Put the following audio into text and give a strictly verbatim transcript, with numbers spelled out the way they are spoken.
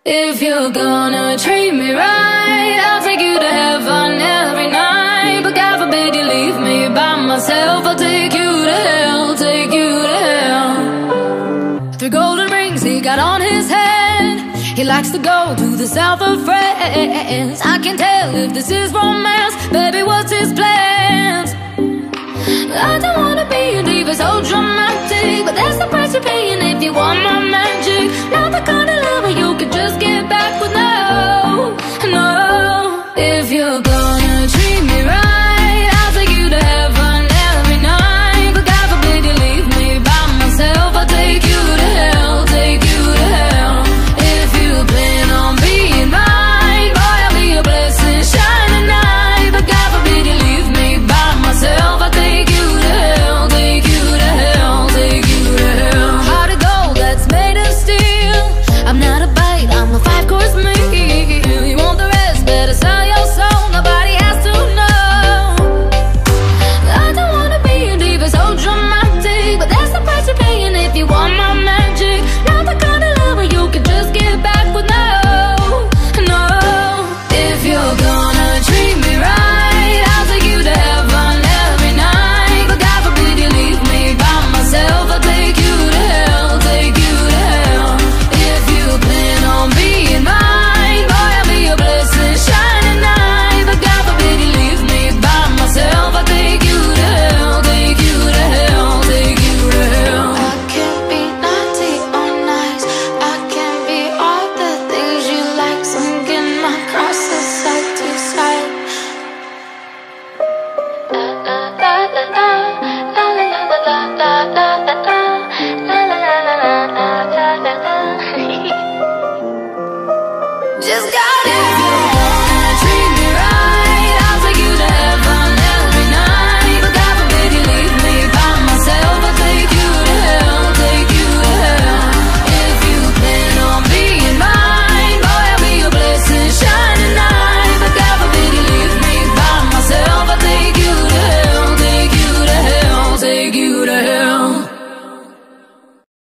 If you're gonna treat me right, I'll take you to heaven every night. But God forbid you leave me by myself, I'll take you to hell, take you to hell. Three golden rings he got on his head. He likes to go to the south of France. I can tell if this is romance, baby, what's his plans? I don't wanna be a diva, so dramatic, but that's the price you're paying if you want my magic. Not the kind